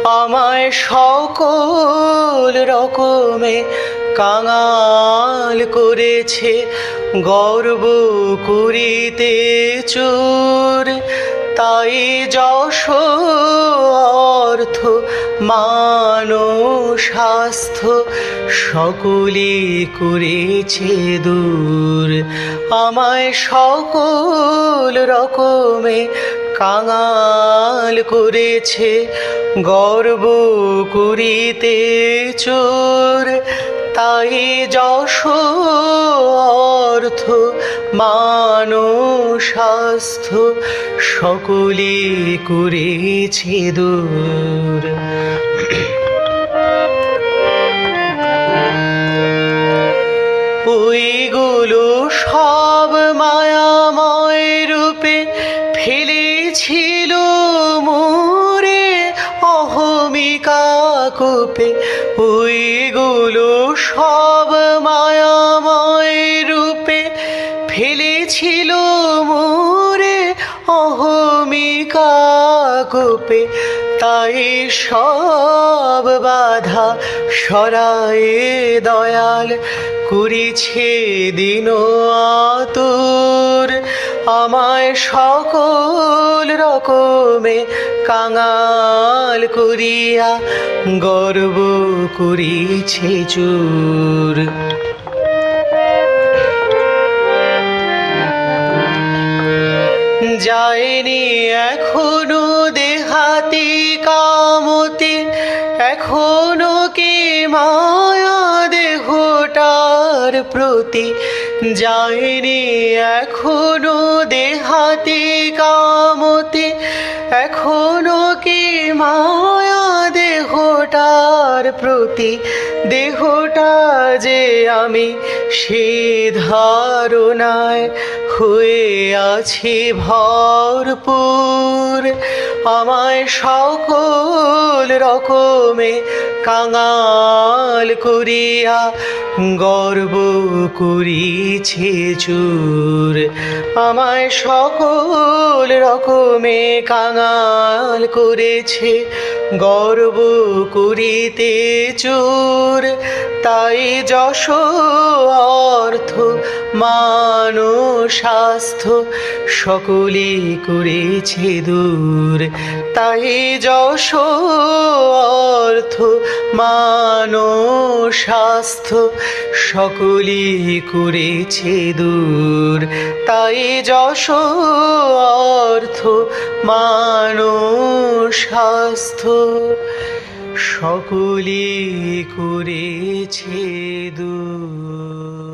আমায় সকল রকমে কাঙাল করেছে, গর্ব করিতে চোর। তাই যশ অর্থ মান স্বাস্থ্য সকলে করেছে দূর। আমায় সকল রকমে কাঙাল করেছে, গর্ব করিতে চোর। তাই যশ অর্থ মান স্বাস্থ্য সকলে করেছে দূর। ওইগুলো সব মায়াময় রূপে ফেলেছিল মোরে অহমিকা কূপে। ওইগুলো সব মায়াময় রূপে ফেলেছিল মোরে অহমিকা কূপে। তাই সব বাধা সরায়ে দয়াল করেছে দিন আতুর। আমায় সকল রকমে কাঙাল করিয়া গর্ব করিছে চোর। যায়নি এখনো দেহাতি কামতে, এখনো কি মায়া দেহটার প্রতি। যায়নি এখনো দেহাতি কামতে, এখনো কি মায়া দেহটার প্রতি। দেহটা যে আমি সে ধারণায় হয়ে আছি ভরপুর। আমায় সকল রকমে কাঙাল করিয়া গর্ব করিছে চোর। আমায় সকল রকমে কাঙাল করেছে, গর্ব করিতে চোর। তাই যশ অর্থ মান স্বাস্থ্য সকলে করেছে দূর। তাই যশ অর্থ মান স্বাস্থ্য সকলে করেছে দূর। তাই যশ অর্থ মান স্বাস্থ্য সকলে করেছে দূর।